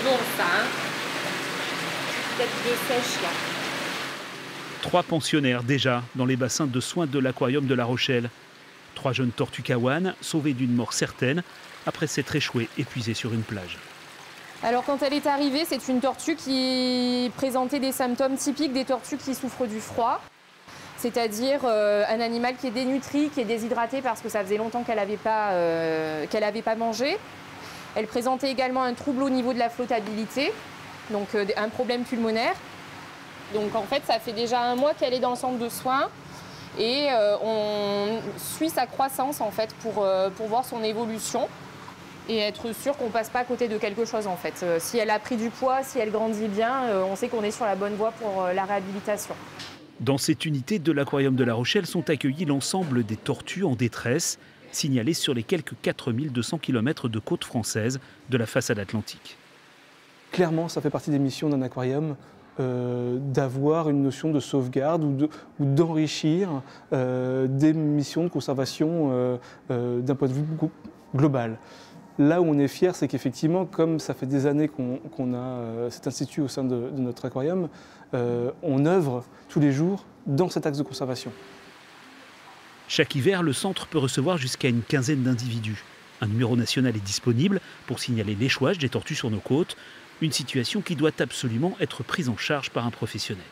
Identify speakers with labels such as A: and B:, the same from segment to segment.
A: bon ça, hein. Peut-être de sèche là.
B: 3 pensionnaires déjà dans les bassins de soins de l'aquarium de La Rochelle. 3 jeunes tortues kawan sauvées d'une mort certaine après s'être échouées épuisées sur une plage.
C: Alors quand elle est arrivée, c'est une tortue qui présentait des symptômes typiques des tortues qui souffrent du froid. C'est-à-dire un animal qui est dénutri, qui est déshydraté parce que ça faisait longtemps qu'elle n'avait pas mangé. Elle présentait également un trouble au niveau de la flottabilité, donc un problème pulmonaire. Donc en fait, ça fait déjà 1 mois qu'elle est dans le centre de soins et on suit sa croissance en fait pour voir son évolution et être sûr qu'on ne passe pas à côté de quelque chose en fait. Si elle a pris du poids, si elle grandit bien, on sait qu'on est sur la bonne voie pour la réhabilitation.
B: Dans cette unité de l'aquarium de La Rochelle sont accueillis l'ensemble des tortues en détresse, signalées sur les quelques 4200 km de côte française de la façade atlantique.
D: Clairement, ça fait partie des missions d'un aquarium d'avoir une notion de sauvegarde ou d'enrichir des missions de conservation d'un point de vue global. Là où on est fier, c'est qu'effectivement, comme ça fait des années qu'on a cet institut au sein de notre aquarium, on œuvre tous les jours dans cet axe de conservation.
B: Chaque hiver, le centre peut recevoir jusqu'à une quinzaine d'individus. Un numéro national est disponible pour signaler l'échouage des tortues sur nos côtes, une situation qui doit absolument être prise en charge par un professionnel.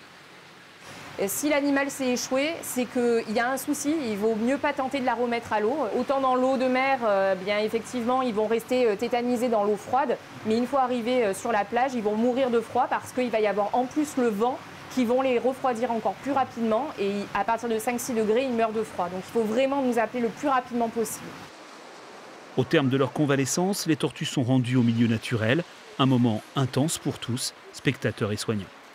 C: Si l'animal s'est échoué, c'est qu'il y a un souci, il vaut mieux pas tenter de la remettre à l'eau. Autant dans l'eau de mer, bien effectivement, ils vont rester tétanisés dans l'eau froide, mais une fois arrivés sur la plage, ils vont mourir de froid parce qu'il va y avoir en plus le vent qui vont les refroidir encore plus rapidement et à partir de 5-6 degrés, ils meurent de froid. Donc il faut vraiment nous appeler le plus rapidement possible.
B: Au terme de leur convalescence, les tortues sont rendues au milieu naturel, un moment intense pour tous, spectateurs et soignants.